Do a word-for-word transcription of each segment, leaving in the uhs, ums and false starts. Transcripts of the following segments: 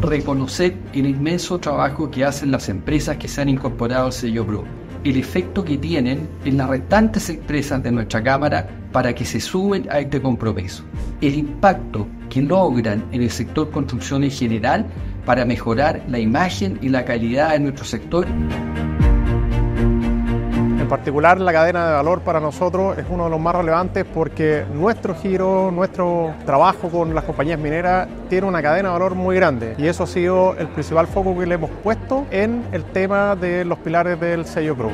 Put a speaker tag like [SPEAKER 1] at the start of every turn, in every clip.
[SPEAKER 1] reconocer el inmenso trabajo que hacen las empresas que se han incorporado al sello Pro, el efecto que tienen en las restantes empresas de nuestra Cámara para que se suben a este compromiso, el impacto que logran en el sector construcción en general para mejorar la imagen y la calidad de nuestro sector.
[SPEAKER 2] En particular, la cadena de valor para nosotros es uno de los más relevantes porque nuestro giro, nuestro trabajo con las compañías mineras tiene una cadena de valor muy grande y eso ha sido el principal foco que le hemos puesto en el tema de los pilares del sello Pro.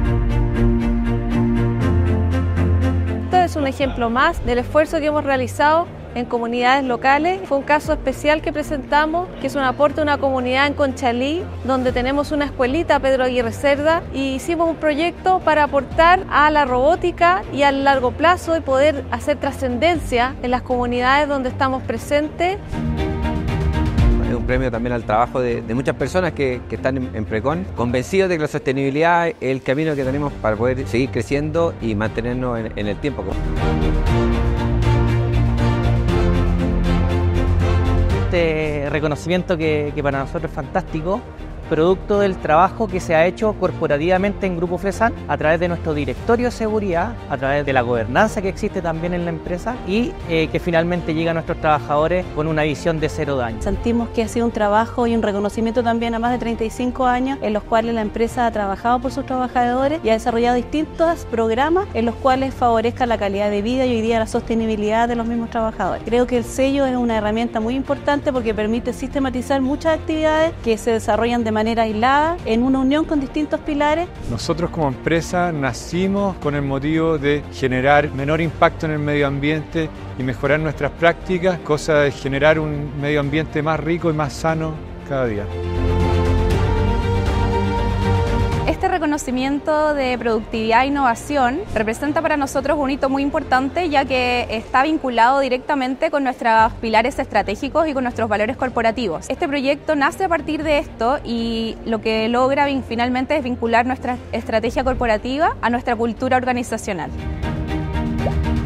[SPEAKER 3] Este es un ejemplo más del esfuerzo que hemos realizado en comunidades locales. Fue un caso especial que presentamos, que es un aporte a una comunidad en Conchalí, donde tenemos una escuelita, Pedro Aguirre Cerda, y hicimos un proyecto para aportar a la robótica y al largo plazo y poder hacer trascendencia en las comunidades donde estamos presentes.
[SPEAKER 4] Es un premio también al trabajo de, de muchas personas que, que están en, en Precon, convencidos de que la sostenibilidad es el camino que tenemos para poder seguir creciendo y mantenernos en, en el tiempo.
[SPEAKER 5] Este reconocimiento que, que para nosotros es fantástico, producto del trabajo que se ha hecho corporativamente en Grupo Fresan a través de nuestro directorio de seguridad, a través de la gobernanza que existe también en la empresa y eh, que finalmente llega a nuestros trabajadores con una visión de cero daño.
[SPEAKER 6] Sentimos que ha sido un trabajo y un reconocimiento también a más de treinta y cinco años en los cuales la empresa ha trabajado por sus trabajadores y ha desarrollado distintos programas en los cuales favorezcan la calidad de vida y hoy día la sostenibilidad de los mismos trabajadores. Creo que el sello es una herramienta muy importante porque permite sistematizar muchas actividades que se desarrollan de manera aislada, en una unión con distintos pilares.
[SPEAKER 7] Nosotros como empresa nacimos con el motivo de generar menor impacto en el medio ambiente y mejorar nuestras prácticas, cosa de generar un medio ambiente más rico y más sano cada día.
[SPEAKER 8] Este reconocimiento de productividad e innovación representa para nosotros un hito muy importante, ya que está vinculado directamente con nuestros pilares estratégicos y con nuestros valores corporativos. Este proyecto nace a partir de esto y lo que logra finalmente es vincular nuestra estrategia corporativa a nuestra cultura organizacional.